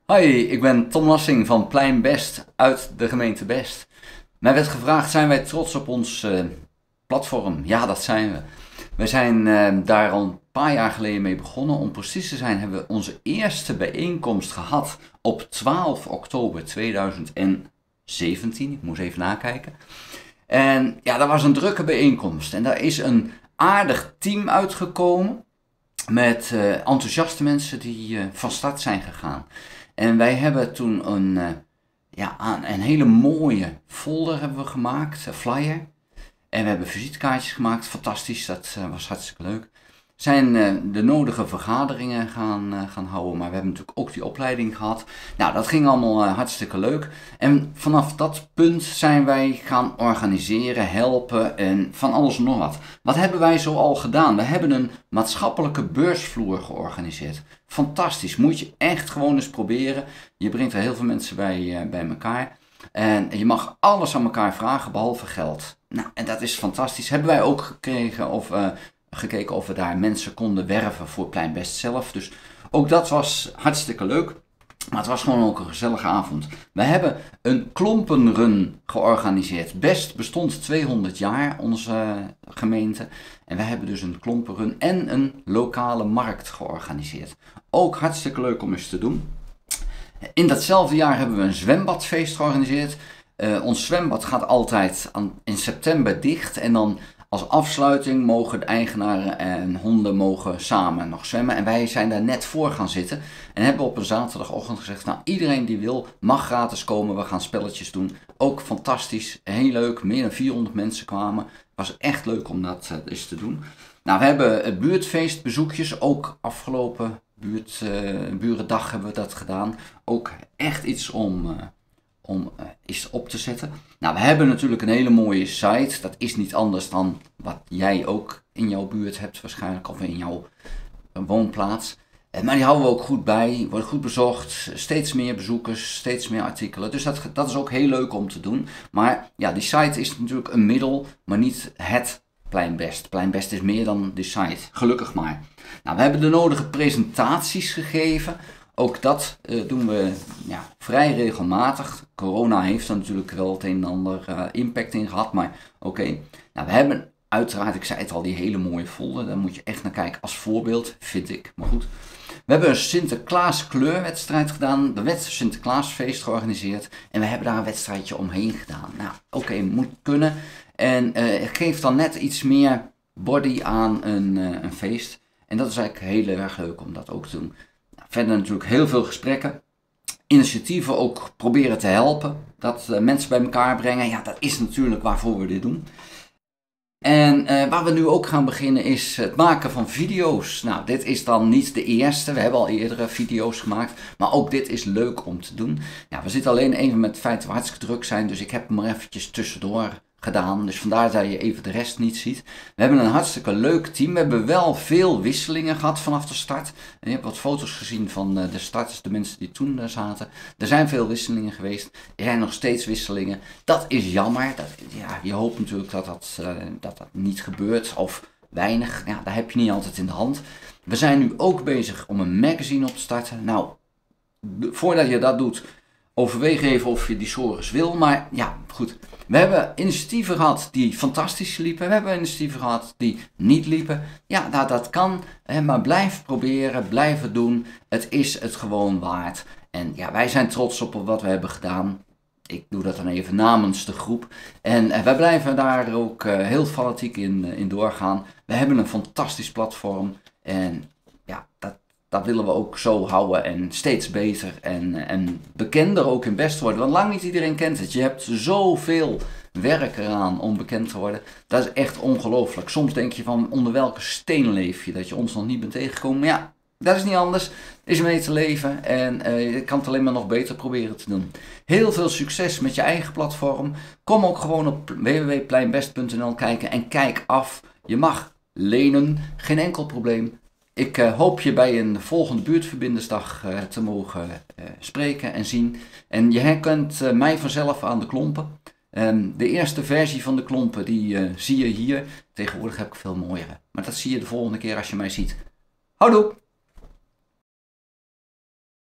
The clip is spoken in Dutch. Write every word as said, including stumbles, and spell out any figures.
Hoi, ik ben Tom Lassing van Plein Best uit de gemeente Best. Mij werd gevraagd, zijn wij trots op ons uh, platform? Ja, dat zijn we. We zijn uh, daar al een paar jaar geleden mee begonnen. Om precies te zijn hebben we onze eerste bijeenkomst gehad op twaalf oktober tweeduizend zeventien. Ik moest even nakijken. En ja, dat was een drukke bijeenkomst. En daar is een aardig team uitgekomen met uh, enthousiaste mensen die uh, van start zijn gegaan. En wij hebben toen een, uh, ja, een hele mooie folder hebben we gemaakt, een flyer. En we hebben visitekaartjes gemaakt, fantastisch, dat uh, was hartstikke leuk. Zijn uh, de nodige vergaderingen gaan, uh, gaan houden, maar we hebben natuurlijk ook die opleiding gehad. Nou, dat ging allemaal uh, hartstikke leuk. En vanaf dat punt zijn wij gaan organiseren, helpen en van alles en nog wat. Wat hebben wij zo al gedaan? We hebben een maatschappelijke beursvloer georganiseerd. Fantastisch, moet je echt gewoon eens proberen. Je brengt er heel veel mensen bij, uh, bij elkaar. En je mag alles aan elkaar vragen, behalve geld. Nou, en dat is fantastisch. Hebben wij ook gekregen of... Uh, gekeken of we daar mensen konden werven voor Plein Best zelf. Dus ook dat was hartstikke leuk. Maar het was gewoon ook een gezellige avond. We hebben een klompenrun georganiseerd. Best bestond tweehonderd jaar, onze gemeente. En we hebben dus een klompenrun en een lokale markt georganiseerd. Ook hartstikke leuk om eens te doen. In datzelfde jaar hebben we een zwembadfeest georganiseerd. Uh, ons zwembad gaat altijd aan, in september dicht en dan... Als afsluiting mogen de eigenaren en honden mogen samen nog zwemmen. En wij zijn daar net voor gaan zitten. En hebben op een zaterdagochtend gezegd, nou iedereen die wil mag gratis komen. We gaan spelletjes doen. Ook fantastisch, heel leuk. Meer dan vierhonderd mensen kwamen. Het was echt leuk om dat uh, eens te doen. Nou, we hebben uh, buurtfeestbezoekjes. Ook afgelopen buurt, uh, burendag hebben we dat gedaan. Ook echt iets om... Uh, om uh, eens op te zetten. Nou, we hebben natuurlijk een hele mooie site. Dat is niet anders dan wat jij ook in jouw buurt hebt waarschijnlijk, of in jouw uh, woonplaats. Uh, maar die houden we ook goed bij, wordt goed bezocht, steeds meer bezoekers, steeds meer artikelen. Dus dat, dat is ook heel leuk om te doen. Maar ja, die site is natuurlijk een middel, maar niet het Plein Best. Plein Best is meer dan die site, gelukkig maar. Nou, we hebben de nodige presentaties gegeven. Ook dat uh, doen we ja, vrij regelmatig. Corona heeft er natuurlijk wel het een en ander uh, impact in gehad, maar oké. Okay. Nou, we hebben uiteraard, ik zei het al, die hele mooie folder. Daar moet je echt naar kijken als voorbeeld, vind ik. Maar goed. We hebben een Sinterklaas kleurwedstrijd gedaan. Er werd een Sinterklaasfeest georganiseerd. En we hebben daar een wedstrijdje omheen gedaan. Nou, oké, okay, moet kunnen. En uh, het geeft dan net iets meer body aan een, uh, een feest. En dat is eigenlijk heel erg leuk om dat ook te doen. Verder natuurlijk heel veel gesprekken, initiatieven ook proberen te helpen, dat uh, mensen bij elkaar brengen. Ja, dat is natuurlijk waarvoor we dit doen. En uh, waar we nu ook gaan beginnen is het maken van video's. Nou, dit is dan niet de eerste, we hebben al eerdere video's gemaakt, maar ook dit is leuk om te doen. Ja, we zitten alleen even met het feit dat we hartstikke druk zijn, dus ik heb hem maar eventjes tussendoor gedaan. Dus vandaar dat je even de rest niet ziet. We hebben een hartstikke leuk team. We hebben wel veel wisselingen gehad vanaf de start. En je hebt wat foto's gezien van de starters, de mensen die toen zaten. Er zijn veel wisselingen geweest. Er zijn nog steeds wisselingen. Dat is jammer. Dat, ja, je hoopt natuurlijk dat dat, uh, dat dat niet gebeurt. Of weinig. Ja, daar heb je niet altijd in de hand. We zijn nu ook bezig om een magazine op te starten. Nou, voordat je dat doet, overweeg even of je die Sores wil. Maar ja, goed. We hebben initiatieven gehad die fantastisch liepen. We hebben initiatieven gehad die niet liepen. Ja, nou, dat kan. Hè, maar blijf proberen, blijf het doen. Het is het gewoon waard. En ja, wij zijn trots op wat we hebben gedaan. Ik doe dat dan even namens de groep. En uh, wij blijven daar ook uh, heel fanatiek in, uh, in doorgaan. We hebben een fantastisch platform. En ja, dat, dat willen we ook zo houden en steeds beter en, en bekender ook in Best worden. Want lang niet iedereen kent het. Je hebt zoveel werk eraan om bekend te worden. Dat is echt ongelooflijk. Soms denk je van onder welke steen leef je dat je ons nog niet bent tegengekomen. Maar ja, dat is niet anders. Is mee te leven en uh, je kan het alleen maar nog beter proberen te doen. Heel veel succes met je eigen platform. Kom ook gewoon op w w w punt pleinbest punt n l kijken en kijk af. Je mag lenen, geen enkel probleem. Ik uh, hoop je bij een volgende buurtverbindersdag uh, te mogen uh, spreken en zien. En je herkent uh, mij vanzelf aan de klompen. Um, de eerste versie van de klompen die uh, zie je hier. Tegenwoordig heb ik veel mooiere. Maar dat zie je de volgende keer als je mij ziet. Houdoe!